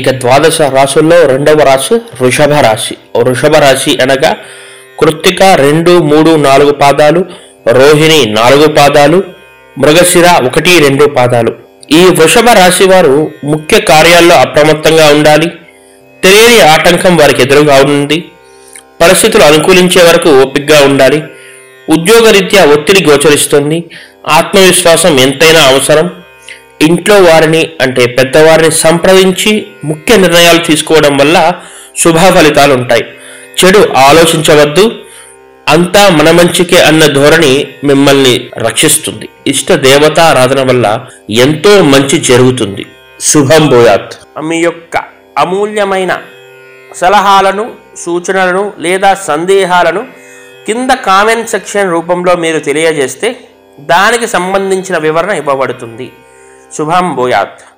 ఇక ద్వాదశ రాశుల్లో రెండవ రాశి వృషభ రాశి. వృషభ రాశి అనగా కృత్తిక 2, 3, 4 పాదాలు, రోహిణి 4 పాదాలు, మృగశిర 1, 2 పాదాలు. ఈ వృషభ రాశి వారు ముఖ్య కార్యాల్లో అప్రమత్తంగా ఉండాలి. తెలియని ఆటంకం వారికి ఎదురుగా ఉంది. పరిస్థితులు అనుకూలించే వరకు ఓపికగా ఉండాలి. ఉద్యోగరీత్యా ఒత్తిడి గోచరిస్తుంది. ఆత్మవిశ్వాసం ఎంతైనా అవసరం. ఇంట్లో వారిని అంటే పెద్దవారిని సంప్రదించి ముఖ్య నిర్ణయాలు తీసుకోవడం వల్ల శుభ ఫలితాలు ఉంటాయి. చెడు ఆలోచించవద్దు. అంతా మన మంచికే అన్న ధోరణి మిమ్మల్ని రక్షిస్తుంది. ఇష్ట దేవతారాధన వల్ల ఎంతో మంచి జరుగుతుంది. శుభం భూయాత్. మీ యొక్క అమూల్యమైన సలహాలను, సూచనలను లేదా సందేహాలను కింద కామెంట్ సెక్షన్ రూపంలో మీరు తెలియజేస్తే దానికి సంబంధించిన వివరణ ఇవ్వబడుతుంది. శుభం భూయాత్.